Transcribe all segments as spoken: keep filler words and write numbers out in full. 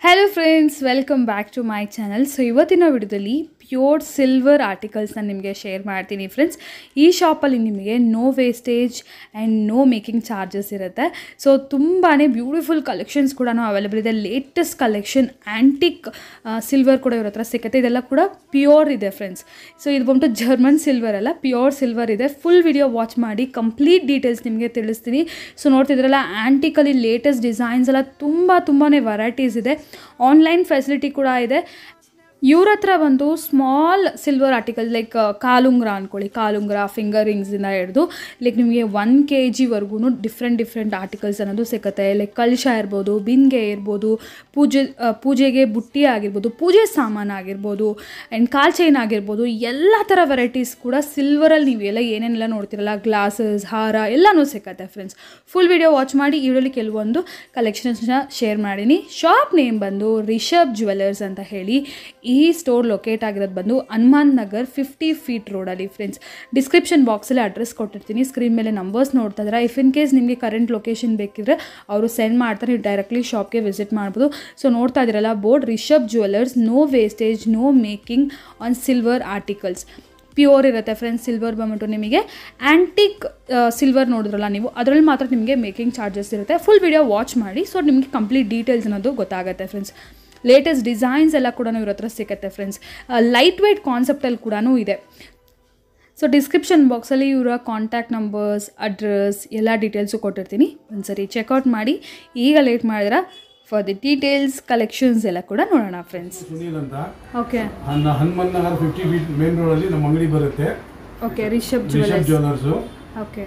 Hello friends, welcome back to my channel. So ಇವತ್ತಿನ ವಿಡಿಯೋದಲ್ಲಿ pure silver articles ನಾನು ನಿಮಗೆ ಶೇರ್ ಮಾಡ್ತೀನಿ ಫ್ರೆಂಡ್ಸ್. ಈ ಶಾಪಲ್ಲಿ ನಿಮಗೆ no wastage and no making charges ಇರುತ್ತೆ. ಸೊ ತುಂಬಾ ಬ್ಯೂಟಿಫುಲ್ ಕಲೆಕ್ಷನ್ಸ್ ಕೂಡ ಅವೈಲೇಬಲ್ ಇದೆ. ಲೇಟೆಸ್ಟ್ ಕಲೆಕ್ಷನ್ ಆ್ಯಂಟಿಕ್ ಸಿಲ್ವರ್ ಕೂಡ ಇರೋ ಹತ್ರ ಸಿಗುತ್ತೆ. ಇದೆಲ್ಲ ಕೂಡ ಪ್ಯೂರ್ ಇದೆ ಫ್ರೆಂಡ್ಸ್. ಸೊ ಇದು ಬಂದು ಜರ್ಮನ್ ಸಿಲ್ವರ್ ಅಲ್ಲ, ಪ್ಯೂರ್ ಸಿಲ್ವರ್ ಇದೆ. ಫುಲ್ ವಿಡಿಯೋ ವಾಚ್ ಮಾಡಿ ಕಂಪ್ಲೀಟ್ ಡೀಟೇಲ್ಸ್ ನಿಮಗೆ ತಿಳಿಸ್ತೀನಿ. ಸೊ ನೋಡ್ತಿದ್ರಲ್ಲ, ಆ್ಯಂಟಿಕಲ್ಲಿ ಲೇಟೆಸ್ಟ್ ಡಿಸೈನ್ಸ್ ಎಲ್ಲ ತುಂಬ ತುಂಬಾ ವೆರೈಟೀಸ್ ಇದೆ. ಆನ್ಲೈನ್ ಫೆಸಿಲಿಟಿ ಕೂಡ ಇದೆ. ಇವ್ರ ಹತ್ರ ಬಂದು ಸ್ಮಾಲ್ ಸಿಲ್ವರ್ ಆರ್ಟಿಕಲ್ ಲೈಕ್ ಕಾಲುಂಗ್ರ ಅಂದ್ಕೊಳ್ಳಿ, ಕಾಲುಂಗ್ರ ಫಿಂಗರ್ ರಿಂಗ್ಸಿಂದ ಹಿಡಿದು ಲೈಕ್ ನಿಮಗೆ ಒನ್ ಕೆ ಜಿವರೆಗೂ ಡಿಫ್ರೆಂಟ್ ಡಿಫ್ರೆಂಟ್ ಆರ್ಟಿಕಲ್ಸ್ ಅನ್ನೋದು ಸಿಗುತ್ತೆ. ಲೈಕ್ ಕಲಶ ಇರ್ಬೋದು, ಬಿಂಗೆ ಇರ್ಬೋದು, ಪೂಜೆ ಪೂಜೆಗೆ ಬುಟ್ಟಿ ಆಗಿರ್ಬೋದು, ಪೂಜೆ ಸಾಮಾನು ಆಗಿರ್ಬೋದು, ಆ್ಯಂಡ್ ಕಾಲ್ ಚೈನ್ ಆಗಿರ್ಬೋದು, ಎಲ್ಲ ಥರ ವೆರೈಟೀಸ್ ಕೂಡ ಸಿಲ್ವರಲ್ಲಿ ನೀವು ಎಲ್ಲ ಏನೇನೆಲ್ಲ ನೋಡ್ತಿರಲ್ಲ, ಗ್ಲಾಸಸ್, ಹಾರ ಎಲ್ಲನೂ ಸಿಗುತ್ತೆ ಫ್ರೆಂಡ್ಸ್. ಫುಲ್ ವಿಡಿಯೋ ವಾಚ್ ಮಾಡಿ. ಇದರಲ್ಲಿ ಕೆಲವೊಂದು ಕಲೆಕ್ಷನ್ಸ್ನ ಶೇರ್ ಮಾಡೀನಿ. ಶಾಪ್ ನೇಮ್ ಬಂದು ರಿಷಬ್ ಜ್ಯುವೆಲ್ಲರ್ಸ್ ಅಂತ ಹೇಳಿ. ಈ ಸ್ಟೋರ್ ಲೊಕೇಟ್ ಆಗಿರೋದು ಬಂದು ಹನುಮಾನ್ ನಗರ್ ಫಿಫ್ಟಿ ಫೀಟ್ ರೋಡಲ್ಲಿ ಫ್ರೆಂಡ್ಸ್. ಡಿಸ್ಕ್ರಿಪ್ಷನ್ ಬಾಕ್ಸಲ್ಲಿ ಅಡ್ರೆಸ್ ಕೊಟ್ಟಿರ್ತೀನಿ. ಸ್ಕ್ರೀನ್ ಮೇಲೆ ನಂಬರ್ಸ್ ನೋಡ್ತಾ ಇದ್ರೆ, ಇಫ್ ಇನ್ ಕೇಸ್ ನಿಮಗೆ ಕರೆಂಟ್ ಲೊಕೇಶನ್ ಬೇಕಿದ್ರೆ ಅವರು ಸೆಂಡ್ ಮಾಡ್ತಾರೆ, ನೀವು ಡೈರೆಕ್ಟ್ಲಿ ಶಾಪ್ಗೆ ವಿಸಿಟ್ ಮಾಡ್ಬೋದು. ಸೊ ನೋಡ್ತಾ ಇದ್ದೀರಲ್ಲ board, Rishab jewellers, no wastage, no making on silver articles. Pure ಇರುತ್ತೆ ಫ್ರೆಂಡ್ಸ್. ಸಿಲ್ವರ್ ಬಂದ್ಬಿಟ್ಟು ನಿಮಗೆ ಆ್ಯಂಟಿಕ್ ಸಿಲ್ವರ್ ನೋಡಿದ್ರಲ್ಲ ನೀವು, ಅದರಲ್ಲಿ ಮಾತ್ರ ನಿಮಗೆ ಮೇಕಿಂಗ್ ಚಾರ್ಜಸ್ ಇರುತ್ತೆ. ಫುಲ್ ವಿಡಿಯೋ ವಾಚ್ ಮಾಡಿ. ಸೊ ನಿಮಗೆ ಕಂಪ್ಲೀಟ್ ಡೀಟೇಲ್ಸ್ ಅನ್ನೋದು ಗೊತ್ತಾಗುತ್ತೆ ಫ್ರೆಂಡ್ಸ್. ಲೇಟೆಸ್ಟ್ ಡಿಸೈನ್ಸ್ ಎಲ್ಲ ಕೂಡ ಇವ್ರ ಹತ್ರ ಸಿಗುತ್ತೆ ಫ್ರೆಂಡ್ಸ್. ಲೈಟ್ ವೆಯ್ಟ್ ಕಾನ್ಸೆಪ್ಟಲ್ಲಿ ಕೂಡ ಇದೆ. ಸೊ ಡಿಸ್ಕ್ರಿಪ್ಷನ್ ಬಾಕ್ಸಲ್ಲಿ ಇವರ ಕಾಂಟ್ಯಾಕ್ಟ್ ನಂಬರ್ಸ್, ಅಡ್ರೆಸ್ ಎಲ್ಲ ಡೀಟೇಲ್ಸು ಕೊಟ್ಟಿರ್ತೀನಿ. ಒಂದ್ಸರಿ ಚೆಕ್ಔಟ್ ಮಾಡಿ. ಈಗ ಲೇಟ್ ಮಾಡಿದ್ರೆ ಫಾರ್ ದಿ ಡೀಟೇಲ್ಸ್ ಕಲೆಕ್ಷನ್ಸ್ ಎಲ್ಲ ಕೂಡ ನೋಡೋಣ ಫ್ರೆಂಡ್ಸ್. ಸುನೀಲ್ ಅಂತ, okay, Hanumanthanagar fifty feet main road ಅಲ್ಲಿ ನಮ್ಮ ಅಂಗಡಿ ಬರುತ್ತೆ. Okay, Rishab jewellers. Okay,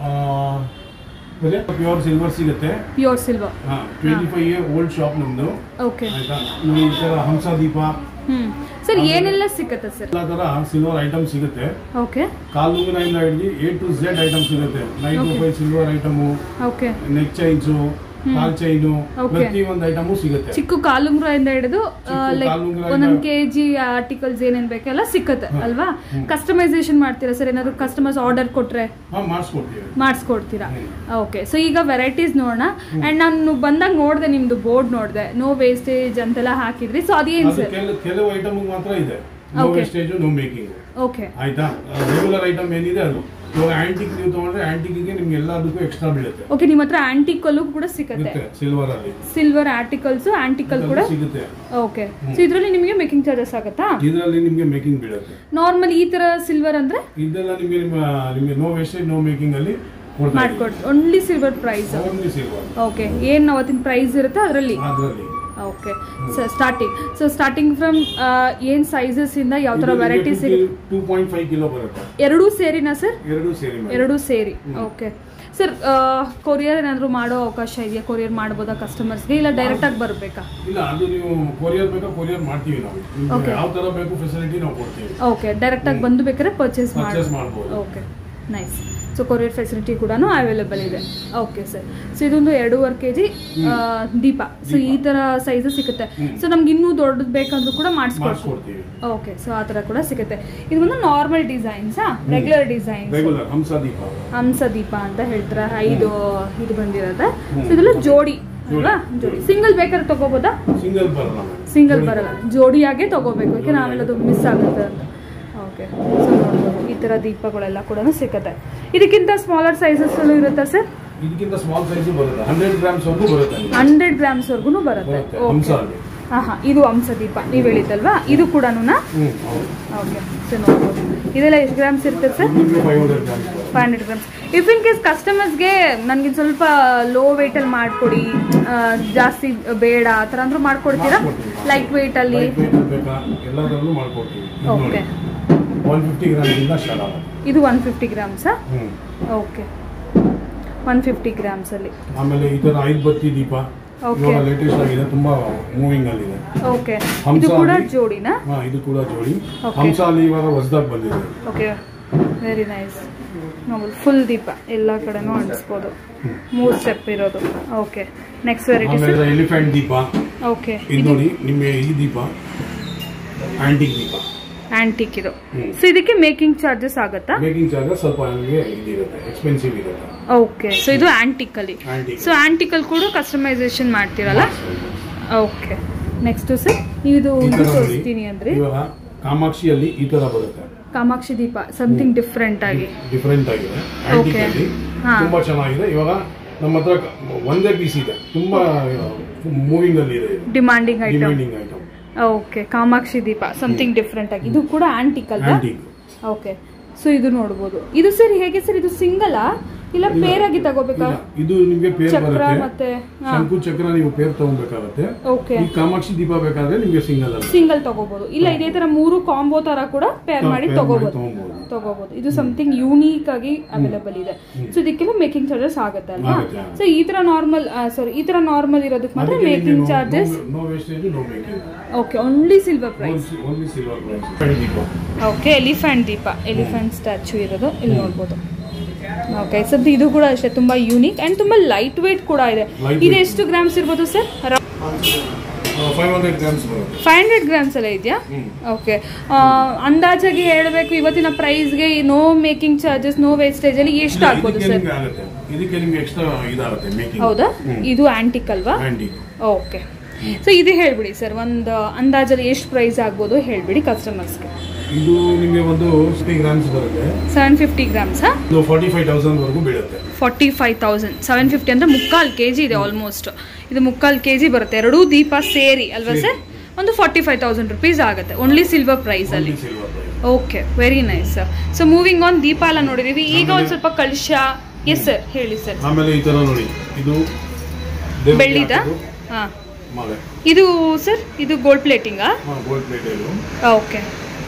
pure silver ಸಿಗುತ್ತೆ. Pure silver, twenty five year old shop ನಮ್ದು. ಓಕೆ, ಈ ತರ ಹಂಸ ದೀಪ. ಹ್ಮ್ ಸರ್, ಏನೆಲ್ಲ ಸಿಗುತ್ತೆ ಸರ್? ಎಲ್ಲ ತರ ಸಿಲ್ವರ್ ಐಟಮ್ ಸಿಗುತ್ತೆ. ಓಕೆ, ಕಾಲುಂಗುರದಿಂದ ಹಿಡಿದು ಎ ಟು ಝೆಡ್ ಐಟಮ್ ಸಿಗುತ್ತೆ. Nine two five silver item, okay, neck chains, ಕಾಲ್ ಚೈನು, ಪ್ರತಿ ಒಂದು ಐಟಮು ಸಿಗುತ್ತೆ. ಚಿಕ್ಕ ಕಾಲುಂಗ್ರಿಂದ ಹಿಡಿದು ಲೈಕ್ ಒಂದೊಂದು ಕೆ ಜಿ ಆರ್ಟಿಕಲ್ಸ್ ಏನೇನು ಬೇಕೆಲ್ಲ ಸಿಕ್ಕತ್ತೆ ಅಲ್ವಾ? ಕಸ್ಟಮೈಸೇಷನ್ ಮಾಡ್ತೀರಾ ಸರ್? ಏನಾದ್ರು ಕಸ್ಟಮರ್ಸ್ ಆರ್ಡರ್ ಕೊಟ್ರೆ ಮಾಡಿಸ್ಕೊಡ್ತೀರಾ? ಓಕೆ, ಸೊ ಈಗ ವೆರೈಟೀಸ್ ನೋಡೋಣ. ಅಂಡ್ ನಾನು ಬಂದಾಗ ನೋಡಿದೆ, ನಿಮ್ದು ಬೋರ್ಡ್ ನೋಡಿದೆ, ನೋ ವೇಸ್ಟೇಜ್ ಅಂತೆಲ್ಲ ಹಾಕಿದ್ರಿ. ಸೊ ಅದೇನು ಸರ್? ಕೆಲವು ಐಟಮ್ ಮಾತ್ರ ಇದೆ no wastage, no making. Okay, ಆಯ್ತಾ? ರೆಗ್ಯುಲರ್ ಐಟಮ್ ಏನಿದೆ ಅದು. ಇವಾಗ ಆಂಟಿಕ್ ನೀವು ತಗೊಂಡ್ರೆ ಆಂಟಿಕ್ಗೆ ನಿಮ್ಗೆ ಎಲ್ಲದಕ್ಕೂ ಎಕ್ಸ್ಟ್ರಾ ಬೀಳುತ್ತೆ. ಓಕೆ, ನಿಮ್ಮ ಹತ್ರ ಆಂಟಿಕಲ್ ಕೂಡ ಸಿಗುತ್ತೆ. ಸಿಲ್ವರ್ ಅಲ್ಲಿ ಸಿಲ್ವರ್ ಆರ್ಟಿಕಲ್ಸ್, ಆಂಟಿಕಲ್ ಕೂಡ ಸಿಗುತ್ತೆ. ಓಕೆ, ಸೊ ಇದರಲ್ಲಿ ನಿಮಗೆ ಮೇಕಿಂಗ್ ಚಾರ್ಜಸ್ ಆಗುತ್ತಾ? ಇದರಲ್ಲಿ ನಿಮಗೆ ಮೇಕಿಂಗ್ ಬೀಳುತ್ತೆ. ನಾರ್ಮಲ್ ಈ ತರ ಸಿಲ್ವರ್ ಅಂದ್ರೆ ಇದೆಲ್ಲ ನಿಮಗೆ ನಿಮಗೆ ನೋ ವೇಸ್ಟೇಜ್, ನೋ ಮೇಕಿಂಗ್ ಅಲ್ಲಿ ಮಾಡ್ಕೊಡ್ತೀವಿ. Only silver price. Only silver. Okay, ಏನ್ ಅವತ್ತಿನ ಪ್ರೈಸ್ ಇರುತ್ತೆ ಅದರಲ್ಲಿ? ಅದರಲ್ಲಿ okay, so starting so starting from ಏನ್ ಸೈಜಸ್ ಇಂದ ಯಾವ ತರ ವೆರೈಟೀಸ್ ಇರುತ್ತೆ? ಟೂ ಪಾಯಿಂಟ್ ಫೈವ್ ಕಿಲೋ ಬರುತ್ತೆ. ಎರಡೂ ಸೇರಿನಾ ಸರ್? ಎರಡೂ ಸೇರಿ. ಎರಡೂ ಸೇರಿ. ಓಕೆ ಸರ್, ಕೊರಿಯರ್ ಏನಾದ್ರು ಮಾಡೋ ಅವಕಾಶ ಇದೆಯಾ? ಕೊರಿಯರ್ ಮಾಡ್ಬೋದಾ ಕಸ್ಟಮರ್ಸ್ಗೆ, ಇಲ್ಲ ಡೈರೆಕ್ಟ್ ಆಗಿ ಬರಬೇಕಾ? ಇಲ್ಲ, ಅದು ನೀವು ಕೊರಿಯರ್ ಬೇಕಾ ಕೊರಿಯರ್ ಮಾಡ್ತೀವಿ ನಾವು. ಯಾವ ತರ ಬೇಕು ಫೆಸಿಲಿಟಿ ನಾವು ಕೊಡ್ತೀವಿ. ಓಕೆ, ಡೈರೆಕ್ಟ್ ಆಗಿ ಬಂದು ಬೇಕಾದ್ರೆ ಪರ್ಚೇಸ್ ಮಾಡಬಹುದು. Okay, nice. So courier facility ಕೂಡ ಅವೈಲೇಬಲ್ ಇದೆ. ಓಕೆ ಸರ್, ಸೊ ಇದೊಂದು ಎರಡೂವರೆ ಕೆ ಜಿ ದೀಪ. ಸೊ ಈ ಥರ ಸೈಜಸ್ ಸಿಗುತ್ತೆ. ಸೊ ನಮ್ಗೆ ಇನ್ನೂ ದೊಡ್ಡದು ಬೇಕಂದ್ರೂ ಕೂಡ ಮಾಡಿಸ್ಕೊಡ್ತೀವಿ. ಓಕೆ, ಸೊ ಆ ಥರ ಕೂಡ ಸಿಗುತ್ತೆ. ಇದು ಒಂದು ನಾರ್ಮಲ್ ಡಿಸೈನ್ಸಾ? ರೆಗ್ಯುಲರ್ ಡಿಸೈನ್ಸ್, ಹಂಸ ದೀಪ ಅಂತ ಹೇಳ್ತಾರೆ. ಐದು ಇದು ಬಂದಿರೋದ. ಸೊ ಇದೆಲ್ಲ ಜೋಡಿ ಅಲ್ವಾ? ಜೋಡಿ. ಸಿಂಗಲ್ ಬೇಕಾದ್ರೆ ತಗೋಬೋದಾ? ಸಿಂಗಲ್ ಬರಲ್ಲ. ಸಿಂಗಲ್ ಬರಲ್ಲ, ಜೋಡಿಯಾಗೆ ತಗೋಬೇಕು. ಯಾಕೆ ನಾವೆಲ್ಲದು ಮಿಸ್ ಆಗುತ್ತೆ ಅಂತ. ಓಕೆ, ಸೊ ನೋಡ್ಬೋದು ಈ ಥರ ದೀಪಗಳೆಲ್ಲ ಕೂಡ ಸಿಗುತ್ತೆ. ಇದಕ್ಕಿಂತ ಸ್ಮಾಲರ್ ಸೈಜಸ್ ಇರುತ್ತಾ ಸರ್? ಇದಕ್ಕಿಂತ ಸ್ಮಾಲ್ ಸೈಜ್ ಬರುತ್ತೆ. ಹಂಡ್ರೆಡ್ ಗ್ರಾಮ್ಸ್ ವರೆಗೂ ಬರುತ್ತೆ. ಹಂಡ್ರೆಡ್ ಗ್ರಾಮ್ಸ್ ವರೆಗೂ ಬರುತ್ತೆ. ಹಾಂ ಹಾಂ, ಇದು ಹಂಸ ದೀಪ ನೀವು ಹೇಳಿದ್ದಲ್ವಾ? ಇದು ಕೂಡ? ಓಕೆ, ಸೊ ನೋಡ್ಬೋದು. ಇದೆಲ್ಲ ಎಷ್ಟು ಗ್ರಾಮ್ಸ್ ಇರುತ್ತೆ sir? Five hundred grams. If in case ಕಸ್ಟಮರ್ಸ್ಗೆ ನನಗೆ ಸ್ವಲ್ಪ ಲೋ ವೆಯ್ಟಲ್ಲಿ ಮಾಡಿಕೊಡಿ, ಜಾಸ್ತಿ ಬೇಡ ಆ ಥರ ಅಂದ್ರೂ ಮಾಡ್ಕೊಡ್ತೀರಾ? ಲೈಟ್ ವೆಯ್ಟಲ್ಲಿ? ಓಕೆ, ಇದು ಒನ್ ಫಿಫ್ಟಿ ಗ್ರಾಮ್ಸಾ? ಓಕೆ, ಒನ್ ಫಿಫ್ಟಿ ಗ್ರಾಮ್ಸ್ ಅಲ್ಲಿ. ಆಮೇಲೆ ಈ ತರ ಐದು ಬತ್ತಿ ದೀಪ ಲೇಟೆಸ್ಟ್ ಆಗಿದೆ, ತುಂಬಾ ಮೂವಿಂಗ್ ಅಲ್ಲಿ ಇದೆ. ಓಕೆ, ಇದು ಕೂಡ ಜೋಡಿನಾ? ಹಾ, ಇದು ಕೂಡ ಜೋಡಿ. ಹಂಸ ಅಲ್ಲಿ ಇವಾಗ ಹೊಸದಾಗಿ ಬಂದಿದೆ. Okay, very nice. ನೋಡಿ, ಫುಲ್ ದೀಪ ಎಲ್ಲ ಕಡೆನೂ ಅಂಟಿಸ್ಬೋದು. ಮೂರು ಸ್ಟೆಪ್ ಇರೋದು. ಓಕೆ, ನೆಕ್ಸ್ಟ್ ವೆರೈಟಿ ಎಲಿಫೆಂಟ್ ದೀಪ. ಓಕೆ, ಇದು ನೋಡಿ, ನಿಮಗೆ ಈ ದೀಪ ಆಂಟಿಕ್ ದೀಪ. ಆಂಟಿಕ್ ಇದು. ಸೊ ಇದಕ್ಕೆ ಮೇಕಿಂಗ್ ಚಾರ್ಜಸ್ ಆಗುತ್ತಾ? ಮೇಕಿಂಗ್ ಚಾರ್ಜಸ್ ಸ್ವಲ್ಪ ಇರುತ್ತೆ, ಎಕ್ಸ್ಪೆನ್ಸಿವ್ ಇರುತ್ತೆ. ಓಕೆ, ಸೊ ಇದು ಆಂಟಿಕ್ ಅಲ್ಲಿ. ಸೊ ಆಂಟಿಕ್ ಅಲ್ಲಿ ಕೂಡ ಕಸ್ಟಮೈಸೇಷನ್ ಮಾಡ್ತೀರಲ್ಲ? ಓಕೆ, ನೆಕ್ಸ್ಟ್ ಸರ್ ಇದು ತೋರಿಸ್ತೀನಿ ಅಂದ್ರೆ ಇವಾಗ ಕಾಮಾಕ್ಷಿಯಲ್ಲಿ ಈ ತರ ಬರುತ್ತೆ. ಕಾಮಾಕ್ಷಿ ದೀಪ ಸಮಥಿಂಗ್ ಡಿಫ್ರೆಂಟ್ ಆಗಿ ಡಿಫ್ರೆಂಟ್ ಆಗಿದೆ. ಆಂಟಿಕ್ ಅಲ್ಲಿ ತುಂಬಾ ಚೆನ್ನಾಗಿದೆ. ಇವಾಗ ನಮ್ಮ ಹತ್ರ ಒಂದೇ ಪೀಸ್ ಇದೆ, ತುಂಬಾ ಮೂವಿಂಗ್ ಅಲ್ಲಿ ಇದೆ, demanding item. Demanding item. Okay, Kamakshi ದೀಪ ಸಮಥಿಂಗ್ ಡಿಫ್ರೆಂಟ್ ಆಗಿ. ಇದು ಕೂಡ ಆಂಟಿಕ್ ಅಲ್ವಾ? ಆಂಟಿಕ್. ಓಕೆ, ಸೊ ಇದು ನೋಡಬಹುದು. ಇದು ಸರ್ ಹೇಗೆ ಸರ್, ಇದು ಸಿಂಗಲ್ ಇಲ್ಲ ಪೇರ್ ಆಗಿ ತಗೋಬೇಕಾ? ಇದು ನಿಮಗೆ ಪೇರ್ ಬರುತ್ತೆ. ಮತ್ತೆ ಶಂಕು ಚಕ್ರ ನೀವು ಪೇರ್ ತಗೋಬೇಕಾಗುತ್ತೆ. ಓಕೆ, ಈ ಕಾಮಾಕ್ಷಿ ದೀಪ ಬೇಕಾದ್ರೆ ನಿಮಗೆ ಸಿಂಗಲ್ ಅಲ್ಲ ಸಿಂಗಲ್ ತಗೋಬಹುದು. ಇಲ್ಲ ಇದೇ ತರ ಮೂರು ಕಾಂಬೋ ತರ ಕೂಡ ಪೇರ್ ಮಾಡಿ ತಗೋಬಹುದು ತಗೋಬಹುದು ಇದು ಸಮಥಿಂಗ್ ಯೂನಿಕ್ ಆಗಿ ಅವೈಲೇಬಲ್ ಇದೆ. ಸೊ ಇದಕ್ಕೆಲ್ಲ ಮೇಕಿಂಗ್ ಚಾರ್ಜಸ್ ಆಗುತ್ತೆ ಅಲ್ವಾ? ಸೊ ಈ ತರ ನಾರ್ಮಲ್ ಸಾರಿ ಈ ತರ ನಾರ್ಮಲ್ ಇರೋದಕ್ಕೆ ಮಾತ್ರ making charges. No wastage, no making. Okay, only silver price. Only silver price. Okay, elephant ದೀಪ, ಎಲಿಫೆಂಟ್ ಸ್ಟ್ಯಾಚ್ಯೂ ಇರೋದು ಇಲ್ಲಿ ನೋಡಬಹುದು. ಓಕೆ, ಸದ್ಯ ಇದು ಕೂಡ ಅಷ್ಟೇ ತುಂಬಾ ಯೂನಿಕ್ ಅಂಡ್ ತುಂಬಾ ಲೈಟ್ ವೇಟ್ ಕೂಡ ಇದೆ. ಇದು ಎಷ್ಟು ಗ್ರಾಮ್ಸ್ ಇರ್ಬೋದು sir? Five hundred grams five hundred grams ಎಲ್ಲ ಇದೆಯಾ? ಓಕೆ, ಅಂದಾಜಾಗಿ ಹೇಳಬೇಕು ಇವತ್ತಿನ ಪ್ರೈಸ್ಗೆ no making charges, no wastage ಅಲ್ಲಿ ಎಷ್ಟು ಆಗ್ಬೋದು ಸರ್? ಇದಕ್ಕೆ ನಿಮಗೆ ಎಕ್ಸ್ಟ್ರಾ ಇದಾಗುತ್ತೆ ಮೇಕಿಂಗ್. ಹೌದಾ? ಇದು ಆಂಟಿಕ್ ಅಲ್ವಾ? ಆಂಟಿಕ್. ಓಕೆ, ಸೊ ಇದು ಹೇಳ್ಬಿಡಿ ಸರ್, ಒಂದು ಅಂದಾಜಲ್ಲಿ ಎಷ್ಟು ಪ್ರೈಸ್ ಆಗ್ಬೋದು ಹೇಳ್ಬಿಡಿ ಕಸ್ಟಮರ್ಸ್ಗೆ. ಇದು ನಿಮಗೆ ಒಂದು ಫಿಫ್ಟಿ ಗ್ರಾಮ್ಸ್ ಬರುತ್ತೆ. ಸೆವೆನ್ ಫಿಫ್ಟಿ ಗ್ರಾಮ್ಸ್ ಇದು ಫಾರ್ಟಿ ಫೈವ್ ತೌಸಂಡ್ ವರೆಗೂ ಬೀಳುತ್ತೆ. Forty five thousand seven fifty ಅಂದ್ರೆ ಮುಕ್ಕಾಲು ಕೆ ಜಿ ಇದೆ ಆಲ್ಮೋಸ್ಟ್. ಇದು ಮುಕ್ಕಾಲು ಕೆ ಜಿ ಬರುತ್ತೆ, ಎರಡೂ ದೀಪ ಸೇರಿ ಅಲ್ವಾ ಸರ್? ಒಂದು ಫಾರ್ಟಿ ಫೈವ್ ತೌಸಂಡ್ ರುಪೀಸ್ ಆಗುತ್ತೆ ಓನ್ಲಿ ಸಿಲ್ವರ್ ಪ್ರೈಸ್ ಅಲ್ಲಿ. Okay, very nice sir. So moving on, ದೀಪ ಎಲ್ಲ ನೋಡಿದೀವಿ. ಈಗ ಒಂದು ಸ್ವಲ್ಪ ಕಳಶ. ಎಸ್ ಸರ್, ಹೇಳಿ ಸರ್. ಆಮೇಲೆ ಈ ತರ ನೋಡಿ, ಇದು ಬೆಳ್ಳಿದ. ಹಾ, ಇದು ಸರ್ ಇದು ಗೋಲ್ಡ್ ಪ್ಲೇಟಿಂಗಾ? ಗೋಲ್ಡ್ ಪ್ಲೇಟ್ ಇದು. ಓಕೆ,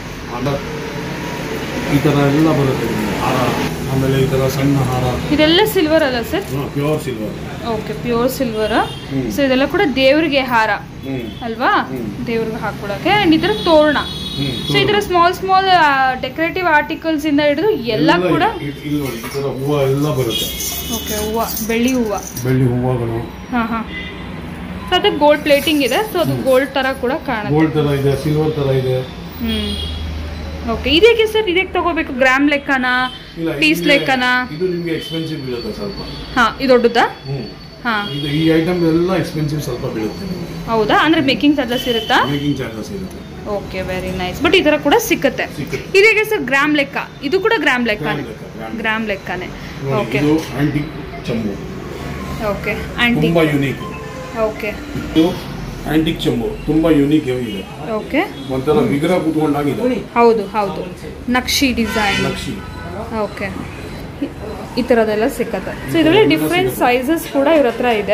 ಈ ತರ ಎಲ್ಲ ಬರುತ್ತೆ ಹಾರ. ಆಮೇಲೆ ಈ ತರ ಸಣ್ಣ ಹಾರ. ಇದೆಲ್ಲ ಸಿಲ್ವರ್ ಅಲ್ಲ sir? Pure silver. Okay, pure silver. So ಇದೆಲ್ಲ ಕೂಡ ದೇವರಿಗೆ ಹಾರ ಅಲ್ವಾ? ದೇವ್ರಿಗೆ ಹಾಕೊಳಕ್ಕೆ. ಅಂಡ್ ಇದರ ತೋರಣ. ಸೊ ಇದರ ಸ್ಮಾಲ್ ಸ್ಮಾಲ್ ಡೆಕೋರೇಟಿವ್ ಆರ್ಟಿಕಲ್ಸ್ ಇಂದ ಹಿಡಿದು ಎಲ್ಲ ಕೂಡ ಹೂವ ಎಲ್ಲ ಬರುತ್ತೆ. ಓಕೆ, ಹೂವ, ಬೆಳ್ಳಿ ಹೂವ, ಬೆಳ್ಳಿ ಹೂವಗಳು. ಹಾ ಹಾ. ಸೊ ಅದಕ್ಕೆ ಗೋಲ್ಡ್ ಪ್ಲೇಟಿಂಗ್ ಇದೆ. ಸೊ ಅದು ಗೋಲ್ಡ್ ತರ ಕೂಡ ಕಾಣುತ್ತೆ. ಗೋಲ್ಡ್ ತರ ಇದೆ, ಸಿಲ್ವರ್ ತರ ಇದೆ. ಹ್ಮ್. ಓಕೆ, ಇದಕ್ಕೆ ಸರ್ ಇದಕ್ಕೆ ತಗೋಬೇಕು ಗ್ರಾಮ್ ಲೆಕ್ಕನ, ಪೀಸ್ ಲೆಕ್ಕನ? ಇದು ನಿಮಗೆ ಎಕ್ಸ್ಪೆನ್ಸಿವ್ ಬೀಳುತ್ತೆ ಸ್ವಲ್ಪ. ಹಾ, ಇದು ದೊಡ್ಡದಾ? ಹಾ, ಇದು ಈ ಐಟಮ್ ಎಲ್ಲ ಎಕ್ಸ್ಪೆನ್ಸಿವ್ ಸ್ವಲ್ಪ ಬೀಳುತ್ತೆ. ಹೌದಾ? ಅಂದ್ರೆ ಮೇಕಿಂಗ್ ಚಾರ್ಜಸ್ ಇರುತ್ತಾ? ಮೇಕಿಂಗ್ ಚಾರ್ಜಸ್ ಇರುತ್ತೆ. Okay, very nice. ಬಟ್ ಈ ತರ ಕೂಡ ಸಿಕ್ಕತ್ತೆ. ಇದಕ್ಕೆ ಸರ್ ಗ್ರಾಮ್ ಲೆಕ್ಕ? ಇದು ಕೂಡ ಗ್ರಾಮ್ ಲೆಕ್ಕನೇ, ಗ್ರಾಮ್ ಲೆಕ್ಕನೇ. ಓಕೆ, ಇದು ಆಂಟಿಕ್ ಚಂಬು. ಓಕೆ, ಆಂಟಿಕ್, ತುಂಬಾ ಯೂನಿಕ್. ಓಕೆ, ಇದು ಆಂಟಿಕ್ ಚಂಬು ತುಂಬಾ ಯೂನಿಕ್ ಇದೆ. ಓಕೆ, ಒಂಥರ ವಿಗ್ರಹ ಕೂತ್ಕೊಂಡಾಗಿದೆ. ಹೌದು ಹೌದು, ನಕ್ಷಿ ಡಿಸೈನ್. ನಕ್ಷಿ. ಓಕೆ, ಈ ತರದೆಲ್ಲ ಸಿಕ್ಕತ್ತೆ. ಸೊ ಇದರಲ್ಲಿ ಡಿಫ್ರೆಂಟ್ ಸೈಜಸ್ ಕೂಡ ಇವ್ರ ಹತ್ರ ಇದೆ.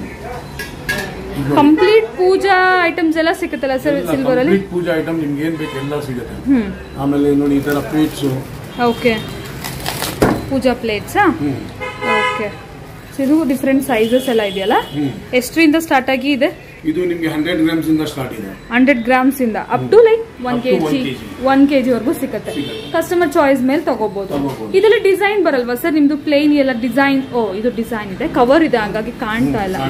ಕಂಪ್ಲೀಟ್ ಪೂಜಾ ಐಟಮ್ಸ್ ಎಲ್ಲ ಸಿಕ್ಕತ್ತಲ್ಲ ಸರ್ ಸಿಲ್ವರ್ ಅಲ್ಲಿ? ಪೂಜಾ ಐಟಮ್ ನಿಮ್ಗೆ ಏನ್ ಬೇಕು ಎಲ್ಲ ಸಿಗುತ್ತೆ. ಆಮೇಲೆ ನೋಡಿ ಈ ತರ plates. Okay, puja plates. Okay, so ಇದು ಡಿಫ್ರೆಂಟ್ ಸೈಜಸ್ ಎಲ್ಲ ಇದೆಯಲ್ಲ? ಎಷ್ಟರಿಂದ ಸ್ಟಾರ್ಟ್ ಆಗಿ ಇದೆ? ಇದು ನಿಮಗೆ ಹಂಡ್ರೆಡ್ ಗ್ರಾಮ್ಸ್ ಇಂದ ಸ್ಟಾರ್ಟ್ ಇದೆ. ಹಂಡ್ರೆಡ್ ಗ್ರಾಮ್ಸ್ ಇಂದ up to like one KG one KG ವರೆಗೂ ಸಿಗುತ್ತೆ. ಕಸ್ಟಮರ್ ಚಾಯ್ಸ್ ಮೇಲೆ ತಗೋಬಹುದು. ಇದರಲ್ಲಿ ಡಿಸೈನ್ ಬರಲ್ವಾ ಸರ್ ನಿಮ್ದು? ಪ್ಲೇನ್ ಎಲ್ಲ ಡಿಸೈನ್? ಓ, ಇದು ಡಿಸೈನ್ ಇದೆ, ಕವರ್ ಇದೆ, ಹಂಗಾಗಿ ಕಾಣ್ತಾ ಇಲ್ಲ.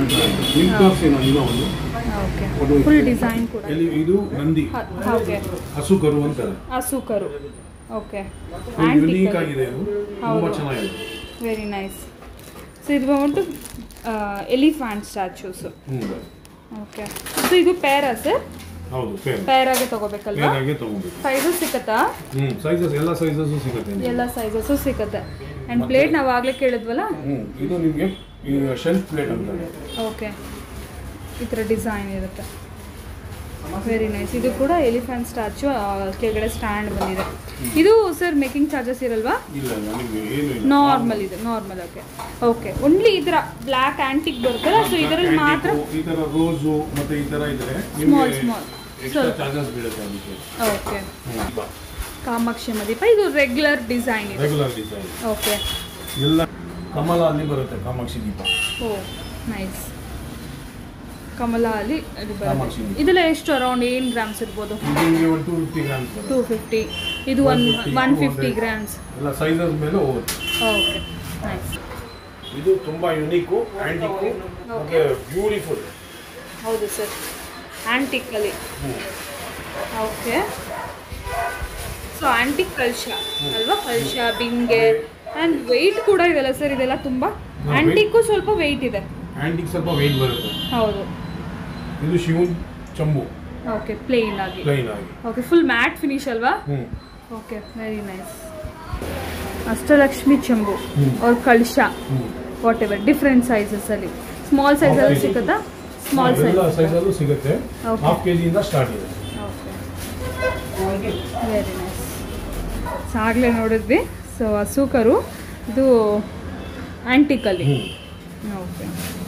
ಓಕೆ, ಫುಲ್ ಡಿಸೈನ್ ಕೂಡ. ಇದು ನಂದಿ. ಓಕೆ, ಹಸುಕರು ಅಂತಾರೆ. ಹಸುಕರು. ಓಕೆ, ಯೂನಿಕ್ ಆಗಿದೆ, ತುಂಬಾ ಚೆನ್ನಾಗಿದೆ. Very nice. ಸೊ ಇದು ಬಂದ್ಬಿಟ್ಟು ಎಲಿಫೆಂಟ್ ಸ್ಟ್ಯಾಚ್ಯೂಸ್. ಓಕೆ, ಸೊ ಇದು ಪೇರಾ ಸರ್? ಹೌದು, ಪೇರ್. ಪೇರ್ ಆಗಿ ತಗೋಬೇಕಲ್ವಾ? ಪೇರ್ ಆಗಿ ತಗೋಬೇಕು. ಸೈಜಸ್ ಸಿಕ್ಕತ್ತಾ? ಹ್ಮ್, ಸೈಜಸ್ ಎಲ್ಲ ಸೈಜಸ್ ಸಿಗುತ್ತೆ. ಎಲ್ಲ ಸೈಜಸ್ ಸಿಗುತ್ತೆ. ಅಂಡ್ ಪ್ಲೇಟ್ ನಾವು ಆಗ್ಲೇ ಕೇಳಿದ್ವಲ್ಲ? ಹ್ಮ್, ಇದು ನಿಮಗೆ ಶೆಲ್ಫ್ ಪ್ಲೇಟ್ ಅಂತಾರೆ. ಓಕೆ, ಈ ತರ ಡಿಸೈನ್ ಇರುತ್ತೆ. Very nice. ಇದು ಕೂಡ ಎಲಿಫೆಂಟ್ ಸ್ಟ್ಯಾಚ್ಯೂ, ಕೆಳಗಡೆ ಸ್ಟ್ಯಾಂಡ್ ಬಂದಿದೆ. ಇದು ಸರ್ ಮೇಕಿಂಗ್ ಚಾರ್ಜಸ್ ಇರಲ್ವಾ? ನಾರ್ಮಲ್ ಇದೆ, ನಾರ್ಮಲ್. ಓಕೆ ಓಕೆ, ಓನ್ಲಿ ಈ ತರ ಬ್ಲ್ಯಾಕ್ ಆಂಟಿಕ್ ಬರುತ್ತಲ್ಲ, ಸೊ ಇದರಲ್ಲಿ ಮಾತ್ರ ಈ ತರ ರೋಸ್ ಮತ್ತೆ ಈ ತರ ಇದ್ರೆ ಸ್ಮಾಲ್ ಸ್ಮಾಲ್ ಎಕ್ಸ್ಟ್ರಾ ಚಾರ್ಜಸ್ ಬೀಳುತ್ತೆ ಅದಕ್ಕೆ. ಓಕೆ, ಕಾಮಾಕ್ಷಿ ದೀಪ ಇದು ರೆಗ್ಯುಲರ್ ಡಿಸೈನ್ ಇದೆ. Regular design. ಓಕೆ, ಎಲ್ಲ ಕಮಲ ಅಲ್ಲಿ ಬರುತ್ತೆ ಕಾಮಾಕ್ಷಿ ದೀಪ. ಓ ನೈಸ್. ಕಮಲ ಅಲ್ಲಿ ಇದೆಲ್ಲ ಎಷ್ಟು ಅರೌಂಡ್ ಏನ್ ಗ್ರಾಮ್ಸ್ ಇರ್ಬೋದು? Two fifty. ಇದು ಒನ್ ಒನ್ ಫಿಫ್ಟಿ ಗ್ರಾಮ್ಸ್. ಎಲ್ಲ ಸೈಜಸ್ ಮೇಲೆ ಹೋಗುತ್ತೆ. Okay, nice. ಇದು ತುಂಬಾ ಯೂನಿಕ್, ಆಂಟಿಕ್, ಮತ್ತೆ ಬ್ಯೂಟಿಫುಲ್. ಹೌದು ಸರ್, ಆಂಟಿಕ್ ಅಲ್ಲಿ. ಓಕೆ, ಸೊ ಆಂಟಿಕ್ ಕಲ್ಶ ಅಲ್ವಾ? ಕಲ್ಶ, ಬಿಂಗೆ ಅಂಡ್ ವೆಯ್ಟ್ ಕೂಡ ಇದೆಲ್ಲ ಸರ್. ಇದೆಲ್ಲ ತುಂಬಾ ಆಂಟಿಕ್, ಸ್ವಲ್ಪ ವೆಯ್ಟ್ ಇದೆ. ಆಂಟಿಕ್ ಸ್ವಲ್ಪ ವೆಯ್ಟ್ ಬರುತ್ತೆ. ಹೌದು. ಇದು ಶಿವನ್ ಚಂಬು. ಓಕೆ, ಪ್ಲೇನ್ ಆಗಿ. ಪ್ಲೇನ್ ಆಗಿ. ಓಕೆ, ಫುಲ್ ಮ್ಯಾಟ್ ಫಿನಿಶ್ ಅಲ್ವಾ? Hmm. Okay, very nice. Ashtalakshmi ಚಂಬು और ಕಳಶ, ವಾಟ್ ಎವರ್ ಡಿಫರೆಂಟ್ ಸೈಜಸ್ ಅಲ್ಲಿ. ಸ್ಮಾಲ್ ಸೈಜ್ ಅಲ್ಲಿ ಸಿಗುತ್ತಾ? ಸ್ಮಾಲ್ ಸೈಜ್ ಎಲ್ಲ ಸೈಜ್ ಅಲ್ಲೂ ಸಿಗುತ್ತೆ. ಹಾಫ್ ಕೆಜಿ ಇಂದ ಸ್ಟಾರ್ಟ್ ಇದೆ. Okay, very nice. ಸಾಗಲೇ ನೋಡಿದ್ವಿ. ಸೊ ಅಸೂಕರು ಇದು ಆಂಟಿಕಲ್ಲಿ. ಓಕೆ,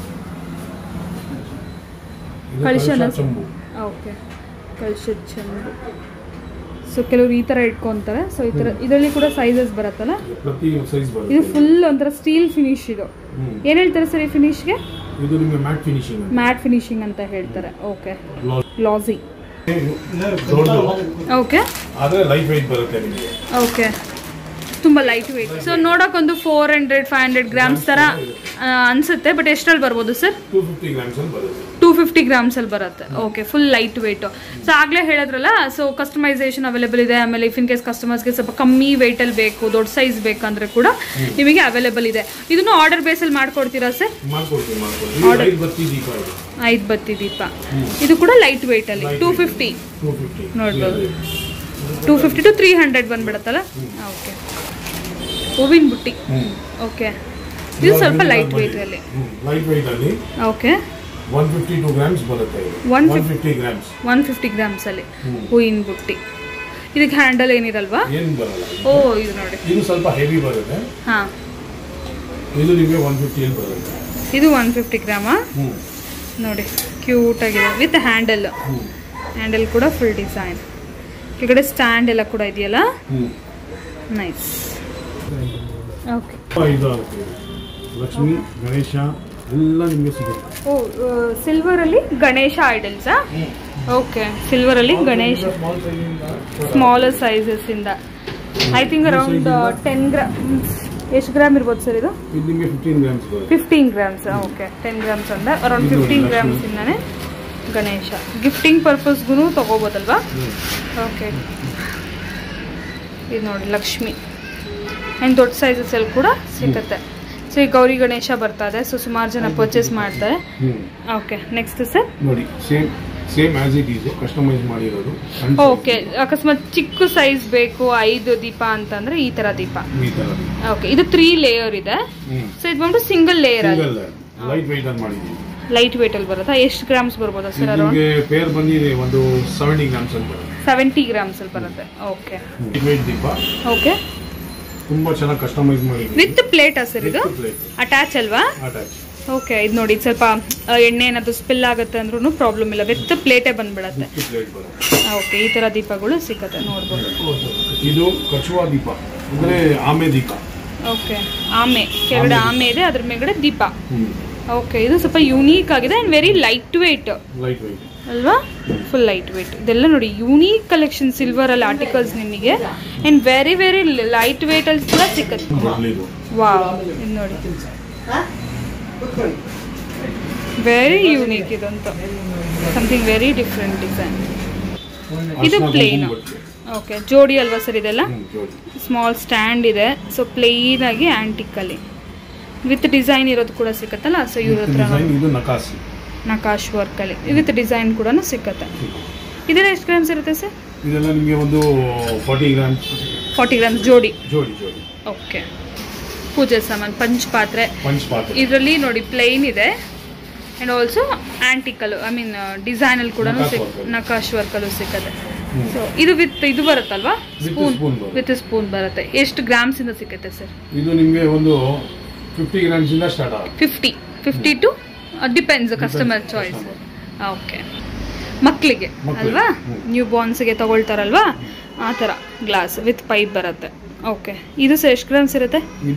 ಕಳಶನ ಚಂಬು. ಓಕೆ, ಕಳಶದ ಚಂಬು. ಸೊ ಕೆಲವರು ಈ ಥರ ಇಟ್ಕೊತಾರೆ. ಸೊ ಈ ಥರ ಇದರಲ್ಲಿ ಕೂಡ ಸೈಜಸ್ ಬರುತ್ತಲ್ಲ? ಪ್ರತಿ ಸೈಜ್ ಬರುತ್ತೆ. ಇದು ಫುಲ್ ಒಂಥರ ಸ್ಟೀಲ್ ಫಿನಿಶ್. ಇದು ಏನು ಹೇಳ್ತಾರೆ ಸರ್ ಈ ಫಿನಿಶ್ಗೆ? ಇದು ನಿಮಗೆ ಮ್ಯಾಟ್ ಫಿನಿಶಿಂಗ್. ಮ್ಯಾಟ್ ಫಿನಿಶಿಂಗ್ ಅಂತ ಹೇಳ್ತಾರೆ. Okay, glossy. ಓಕೆ, ಆದರೆ ಲೈಟ್ ವೆಯ್ಟ್ ಬರುತ್ತೆ ನಿಮಗೆ. ಓಕೆ, ತುಂಬ ಲೈಟ್ ವೆಯ್ಟ್. ಸೊ ನೋಡೋಕ್ಕೊಂದು four hundred five hundred grams ಥರ ಅನಿಸುತ್ತೆ. ಬಟ್ ಎಷ್ಟರಲ್ಲಿ ಬರ್ಬೋದು ಸರ್? ಟೂ ಫಿಫ್ಟಿ ಗ್ರಾಮ್ಸಲ್ಲಿ ಬರುತ್ತೆ. ಟೂ ಫಿಫ್ಟಿ ಗ್ರಾಮ್ಸಲ್ಲಿ ಬರುತ್ತೆ. Okay, full light weight. So ಆಗಲೇ ಹೇಳಿದ್ರಲ್ಲ, ಸೊ ಕಸ್ಟಮೈಸೇಷನ್ ಅವೈಲೇಬಲ್ ಇದೆ. ಆಮೇಲೆ ಇಫ್ ಇನ್ ಕೇಸ್ ಕಸ್ಟಮರ್ಸ್ಗೆ ಸ್ವಲ್ಪ ಕಮ್ಮಿ ವೆಯ್ಟಲ್ಲಿ ಬೇಕು, ದೊಡ್ಡ ಸೈಜ್ ಬೇಕಂದ್ರೆ ಕೂಡ ನಿಮಗೆ ಅವೈಲೇಬಲ್ ಇದೆ. ಇದನ್ನು ಆರ್ಡರ್ ಬೇಸಲ್ಲಿ ಮಾಡ್ಕೊಡ್ತೀರಾ ಸರ್? ಐದು ಬತ್ತಿ ದೀಪ. ಇದು ಕೂಡ ಲೈಟ್ ವೆಯ್ಟಲ್ಲಿ ಟೂ ಫಿಫ್ಟಿ ನೋಡ್ಬೋದು. Two fifty to three hundred ಬಂದ್ಬಿಡುತ್ತಲ್ಲ? ಓಕೆ, ಹೂವಿನ ಬುಟ್ಟಿ. ಓಕೆ, ಇದು ಸ್ವಲ್ಪ ಲೈಟ್ ವೆಯ್ಟ್ ಅಲ್ಲಿ. ಲೈಟ್ ವೆಯ್ಟ್ ಅಲ್ಲಿ. Okay, one fifty two grams ಬರುತ್ತೆ. One fifty grams one fifty grams ಅಲ್ಲಿ ಹೂವಿನ ಬುಟ್ಟಿ. ಇದಕ್ಕೆ ಹ್ಯಾಂಡಲ್ ಏನಿರಲ್ವಾ? ಏನು ಬರಲ್ಲ. ಓ, ಇದು ನೋಡಿ, ಇದು ಸ್ವಲ್ಪ ಹೆವಿ ಬರುತ್ತೆ. ಹಾ, ಇದು ನಿಮಗೆ ಒನ್ ಫಿಫ್ಟಿ ಅಲ್ಲಿ ಬರುತ್ತೆ. ಇದು ಒನ್ ಫಿಫ್ಟಿ ಗ್ರಾಮಾ? ನೋಡಿ, ಕ್ಯೂಟ್ ಆಗಿದೆ ವಿತ್ ಹ್ಯಾಂಡಲ್. ಹ್ಯಾಂಡಲ್ ಕೂಡ ಫುಲ್ ಡಿಸೈನ್. ಕೆಳಗಡೆ ಸ್ಟ್ಯಾಂಡ್ ಎಲ್ಲ ಕೂಡ ಇದೆಯಲ್ಲ? ನೈಸ್. ಓಕೆ, ಲಕ್ಷ್ಮಿ ಗಣೇಶ ಎಲ್ಲ ನಿಮಗೆ ಸಿಗುತ್ತೆ. ಓ, ಸಿಲ್ವರ್ ಅಲ್ಲಿ ಗಣೇಶ ಐಡಲ್ಸಾ? ಓಕೆ, ಸಿಲ್ವರ್ ಅಲ್ಲಿ ಗಣೇಶ ಸ್ಮಾಲರ್ ಸೈಜಸ್ ಇಂದ I think around ten gram. ಎಷ್ಟು ಗ್ರಾಮ್ ಇರ್ಬೋದು ಸರ್ ಇದು? ನಿಮಗೆ fifteen grams fifteen grams. Okay, ten grams ಅಂದ್ರೆ ಅರೌಂಡ್ ಫಿಫ್ಟೀನ್ ಗ್ರಾಮ್ಸ್ ಇಂದಾನೆ ಗಣೇಶ. ಗಿಫ್ಟಿಂಗ್ ಪರ್ಪಸ್ಗೂ ತಗೋಬೋದಲ್ವಾ? ಓಕೆ, ಇದು ನೋಡಿ ಲಕ್ಷ್ಮಿ. ಆ್ಯಂಡ್ ದೊಡ್ಡ ಸೈಜಸಲ್ಲಿ ಕೂಡ ಸಿಗುತ್ತೆ. ಸೊ ಈ ಗೌರಿ ಗಣೇಶ ಬರ್ತಾ ಇದೆ. ಸೊ ಸುಮಾರು ಜನ ಪರ್ಚೇಸ್ ಮಾಡ್ತಾರೆ. ಓಕೆ, ನೆಕ್ಸ್ಟ್ ಸರ್ ನೋಡಿ, same same as it is customise ಮಾಡಿರೋದು. ಓಕೆ, ಅಕಸ್ಮಾತ್ ಚಿಕ್ಕ ಸೈಜ್ ಬೇಕು ಐದು ದೀಪ ಅಂತಂದ್ರೆ ಈ ತರ ದೀಪ. ಓಕೆ, ಇದು ತ್ರೀ ಲೇಯರ್ ಇದೆ. ಸೊ ಇದು ಬಂದು ಸಿಂಗಲ್ ಲೇಯರ್ ಅಲ್ಲಿ ಲೈಟ್ ವೆಯ್ಟ್ ಅಲ್ಲಿ ಮಾಡಿದ್ದೀವಿ. ಲೈಟ್ ವೆಯ್ಟ್ ಅಲ್ಲಿ ಬರುತ್ತಾ? ಎಷ್ಟು ಗ್ರಾಮ್ಸ್ ಬರ್ಬೋದಾ ಸರ್? ಅರೌಂಡ್ ಪೇರ್ ಬಂದಿದೆ ಒಂದು ಸೆವೆಂಟಿ ಗ್ರಾಮ್ಸ್ ಅಲ್ಲಿ ಬರುತ್ತೆ. ಸೆವೆಂಟಿ ಗ್ರಾಮ್ಸ್ ಅಲ್ಲಿ ಬರುತ್ತೆ. ಓಕೆ, ವೆಯ್ಟ್ ದೀಪ. ಓಕೆ, ತುಂಬಾ ಚೆನ್ನಾಗಿ ಕಸ್ಟಮೈಸ್ ಮಾಡಿದ್ದೀವಿ. ವಿತ್ ಪ್ಲೇಟ್ ಸರ್ ಇದು? ಅಟ್ಯಾಚ್ ಅಲ್ವಾ? ಅಟ್ಯಾಚ್. ಓಕೆ, ಇದು ನೋಡಿ, ಸ್ವಲ್ಪ ಎಣ್ಣೆ ಏನಾದ್ರು ಸ್ಪಿಲ್ ಆಗುತ್ತೆ ಅಂದ್ರೂ ಪ್ರಾಬ್ಲಮ್ ಇಲ್ಲ. ವಿತ್ ಪ್ಲೇಟೇ ಬಂದ್ಬಿಡತ್ತೆ. ಓಕೆ, ಈ ತರ ದೀಪಗಳು ಸಿಗುತ್ತೆ ನೋಡ್ಬೋದು. ಇದು ಕಚುವಾ ದೀಪ ಅಂದ್ರೆ ಆಮೆ ದೀಪ. ಓಕೆ, ಆಮೆ ಕೆಳಗಡೆ ಆಮೆ ಇದೆ, ಅದ್ರ ಮೇಲ್ಗಡೆ ದೀಪ. ಓಕೆ, ಇದು ಸ್ವಲ್ಪ ಯೂನೀಕ್ ಆಗಿದೆ and very light weight. Light weight ಅಲ್ವಾ? Full light weight. ಇದೆಲ್ಲ ನೋಡಿ ಯೂನೀಕ್ ಕಲೆಕ್ಷನ್ ಸಿಲ್ವರ್ ಅಲ್ಲಿ ಆರ್ಟಿಕಲ್ಸ್ ನಿಮಗೆ and very very light weight ಅಲ್ಲಿ ಕೂಡ ಸಿಗುತ್ತೆ. ವಾವ್, ಇದು ನೋಡಿ, ವೆರಿ ಯೂನೀಕ್ ಇದಂತ. Something very different design. ಇದು ಪ್ಲೇನ್. ಓಕೆ, ಜೋಡಿ ಅಲ್ವಾ ಸರ್ ಇದೆಲ್ಲ? ಸ್ಮಾಲ್ ಸ್ಟ್ಯಾಂಡ್ ಇದೆ. ಸೊ ಪ್ಲೇನ್ ಆಗಿ ಆಂಟಿಕ್ ಅಲ್ಲಿ ವಿತ್ ಡಿಸೈನ್ ಇರೋದು ಕೂಡ ಸಿಕ್ಕತ್ತಲ್ಲ? ಸೊ ಇವ್ರ ಹತ್ರ ನಕಾಶ್ ವರ್ಕ್ ಅಲ್ಲಿ ವಿತ್ ಡಿಸೈನ್ ಕೂಡ ಸಿಕ್ಕತ್ತೆ. ಇದೆಲ್ಲ ಎಷ್ಟು ಗ್ರಾಮ್ಸ್ ಇರುತ್ತೆ ಸರ್? ಇದೆಲ್ಲ ನಿಮಗೆ ಒಂದು ಫಾರ್ಟಿ ಗ್ರಾಮ್ಸ್. ಫಾರ್ಟಿ ಗ್ರಾಮ್ಸ್ ಜೋಡಿ. ಜೋಡಿ ಜೋಡಿ. ಓಕೆ, ಪೂಜೆ ಸಾಮಾನು, ಪಂಚ್ ಪಾತ್ರೆ. ಪಂಚ್ ಪಾತ್ರೆ ಇದರಲ್ಲಿ ನೋಡಿ ಪ್ಲೇನ್ ಇದೆ and also antique I mean design ಅಲ್ಲಿ ಕೂಡ ನಕಾಶ್ ವರ್ಕ್ ಅಲ್ಲೂ ಸಿಕ್ಕತ್ತೆ. ಸೊ ಇದು ವಿತ್ ಇದು ಬರುತ್ತಲ್ವಾ? ಸ್ಪೂನ್ ವಿತ್ ಸ್ಪೂನ್ ಬರುತ್ತೆ. ಎಷ್ಟು ಗ್ರಾಮ್ಸ್ ಇಂದ ಸಿಕ್ಕತ್ತೆ ಸರ್? ಇದು ನಿಮಗೆ ಒಂದು ಫಿಫ್ಟಿ ಗ್ರಾಮ್ಸ್ ಇಂದ ಸ್ಟಾರ್ಟ್ ಆಗುತ್ತೆ. Fifty fifty two depends customer choice. Okay, ಮಕ್ಕಳಿಗೆ ಅಲ್ವಾ? ನ್ಯೂ ಬಾರ್ನ್ಸ್ಗೆ ತಗೊಳ್ತಾರಲ್ವಾ ಆ ಥರ ಗ್ಲಾಸ್ ವಿತ್ ಪೈಪ್ ಬರುತ್ತೆ. ಓಕೆ, ಇದು ಸರ್ ಎಷ್ಟು ಗ್ರಾಮ್ಸ್ ಇರುತ್ತೆ?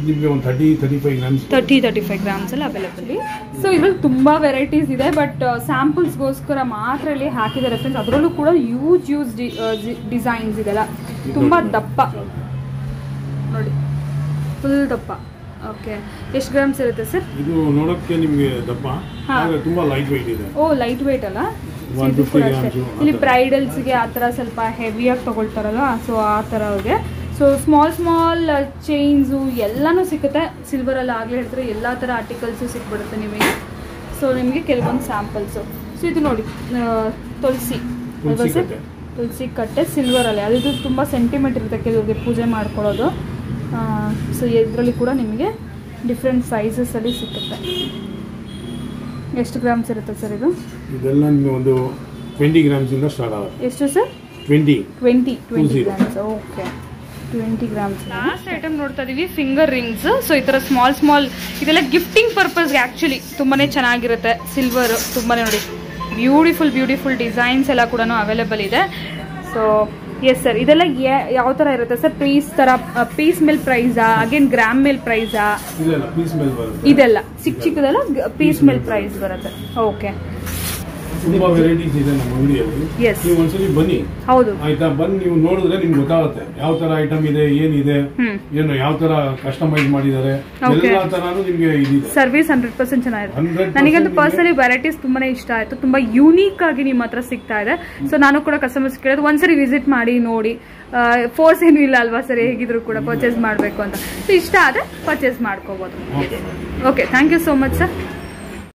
ತರ್ಟಿ ತರ್ಟಿ ಫೈವ್ ಗ್ರಾಮ್ಸ್ ಅಲ್ಲಿ ಅವೈಲೇಬಲ್. ಸೊ ಇದ್ರಲ್ಲಿ ತುಂಬಾ ವೆರೈಟೀಸ್ ಇದೆ, ಬಟ್ ಸ್ಯಾಂಪಲ್ಸ್ಗೋಸ್ಕರ ಮಾತ್ರ ಇಲ್ಲಿ ಹಾಕಿದ್ದಾರೆ ಫ್ರೆಂಡ್ಸ್. ಅದರಲ್ಲೂ ಕೂಡ ಯೂಸ್ ಯೂಸ್ ಡಿಸೈನ್ಸ್ ಇದೆಲ್ಲ. ತುಂಬಾ ದಪ್ಪ ನೋಡಿ, ಫುಲ್ ದಪ್ಪ. ಓಕೆ, ಎಷ್ಟು ಗ್ರಾಮ್ಸ್ ಇರುತ್ತೆ ಸರ್? ಇದು ನೋಡಕ್ಕೆ ನಿಮಗೆ ದಪ್ಪ, ಆದ್ರೆ ತುಂಬಾ ಲೈಟ್ ವೇಟ್ ಇದೆ. ಓ, ಲೈಟ್ ವೇಟ್ ಅಲ್ಲ? ಇಲ್ಲಿ ಬ್ರೈಡಲ್ಸ್ಗೆ ಆ ಥರ ಸ್ವಲ್ಪ ಹೆವಿಯಾಗಿ ತಗೊಳ್ತಾರಲ್ಲ, ಸೊ ಆ ಥರ ಅವ್ರಿಗೆ. ಸೊ ಸ್ಮಾಲ್ ಸ್ಮಾಲ್ ಚೈನ್ಸು ಎಲ್ಲನೂ ಸಿಗುತ್ತೆ ಸಿಲ್ವರಲ್ಲಿ. ಆಗಲೇ ಹೇಳ್ತಾರೆ ಎಲ್ಲ ಥರ ಆರ್ಟಿಕಲ್ಸು ಸಿಕ್ಬಿಡುತ್ತೆ ನಿಮಗೆ. ಸೊ ನಿಮಗೆ ಕೆಲವೊಂದು ಸ್ಯಾಂಪಲ್ಸು ಸೊ ಇದು ನೋಡಿ ತುಳಸಿ ಅಲ್ವಾ ಸರ್, ತುಳಸಿ ಕಟ್ಟೆ ಸಿಲ್ವರಲ್ಲಿ, ಅದು ತುಂಬ ಸೆಂಟಿಮೆಂಟ್ ಇರುತ್ತೆ ಕೆಲವ್ರಿಗೆ ಪೂಜೆ ಮಾಡ್ಕೊಳ್ಳೋದು. ಸೊ ಇದರಲ್ಲಿ ಕೂಡ ನಿಮಗೆ ಡಿಫ್ರೆಂಟ್ ಸೈಜಸಲ್ಲಿ ಸಿಗುತ್ತೆ. ಎಷ್ಟು ಗ್ರಾಮ್ಸ್ ಇರುತ್ತೆ ಸರ್ ಇದು? ಇದೆಲ್ಲ ನಿಮಗೆ ಒಂದು ಟ್ವೆಂಟಿ ಗ್ರಾಮ್ಸಿಂದ ಸ್ಟಾರ್ಟ್ ಆಗುತ್ತೆ. ಎಷ್ಟು sir? Twenty twenty twenty grams. Okay, twenty grams. Last item ನೋಡ್ತಾ ಇದೀವಿ, ಫಿಂಗರ್ ರಿಂಗ್ಸ್. ಸೊ ಈ ಥರ ಸ್ಮಾಲ್ ಸ್ಮಾಲ್ ಇದೆಲ್ಲ ಗಿಫ್ಟಿಂಗ್ ಪರ್ಪಸ್ಗೆ ಆ್ಯಕ್ಚುಲಿ ತುಂಬಾ ಚೆನ್ನಾಗಿರುತ್ತೆ. ಸಿಲ್ವರ್ ತುಂಬಾ ನೋಡಿ ಬ್ಯೂಟಿಫುಲ್ ಬ್ಯೂಟಿಫುಲ್ ಡಿಸೈನ್ಸ್ ಎಲ್ಲ ಕೂಡ ಅವೈಲೇಬಲ್ ಇದೆ. ಸೊ ಎಸ್ ಸರ್, ಇದೆಲ್ಲ ಯಾವ ಥರ ಇರುತ್ತೆ ಸರ್? ಪೀಸ್ ಥರ, ಪೀಸ್ ಮೇಲ್ ಪ್ರೈಸಾ, ಅಗೇನ್ ಗ್ರಾಮ್ ಮೇಲ್ ಪ್ರೈಸಾ? ಇದೆಲ್ಲ ಚಿಕ್ಕ ಚಿಕ್ಕದೆಲ್ಲ ಪೀಸ್ ಮೇಲ್ ಪ್ರೈಸ್ ಬರುತ್ತೆ. ಓಕೆ, ತುಂಬಾ ವೆರೈಟೀಸ್ ಇದೆ ನಮ್ಮ ಅಂಗಡಿಯಲ್ಲಿ. ನೀವು ಒಂದ್ಸಲಿ ಬನ್ನಿ, ಹೌದು ಆಯ್ತಾ? ಬಂದು ನೀವು ನೋಡಿದ್ರೆ ನಿಮ್ಗೆ ಗೊತ್ತಾಗುತ್ತೆ ಯಾವ ತರ ಐಟಮ್ ಇದೆ, ಏನಿದೆ, ಏನು ಯಾವ ತರ ಕಸ್ಟಮೈಸ್ ಮಾಡಿದ್ದಾರೆ, ಎಲ್ಲಾ ತರಾನು ನಿಮ್ಗೆ ಇದಿದೆ. ಸರ್ವಿಸ್ ಹಂಡ್ರೆಡ್ ಪರ್ಸೆಂಟ್ ಚೆನ್ನಾಗಿದೆ. ನನಗಂತೂ ಪರ್ಸನಲಿ ವೆರೈಟೀಸ್ ತುಂಬಾನೇ ಇಷ್ಟ ಆಯ್ತು. ತುಂಬಾ ಯೂನಿಕ್ ಆಗಿ ನಿಮ್ಮ ಹತ್ರ ಸಿಗ್ತಾ ಇದೆ. ಸೊ ನಾನು ಕೂಡ ಕಸ್ಟಮರ್ಸ್ ಕೇಳೋದು ಒಂದ್ಸರಿ ವಿಸಿಟ್ ಮಾಡಿ ನೋಡಿ. ಫೋರ್ಸ್ ಏನು ಇಲ್ಲ ಅಲ್ವಾ ಸರ್, ಹೇಗಿದ್ರು ಕೂಡ ಪರ್ಚೇಸ್ ಮಾಡಬೇಕು ಅಂತ. ಸೊ ಇಷ್ಟ ಆದರೆ ಪರ್ಚೇಸ್ ಮಾಡ್ಕೋಬಹುದು. Okay, thank you so much sir.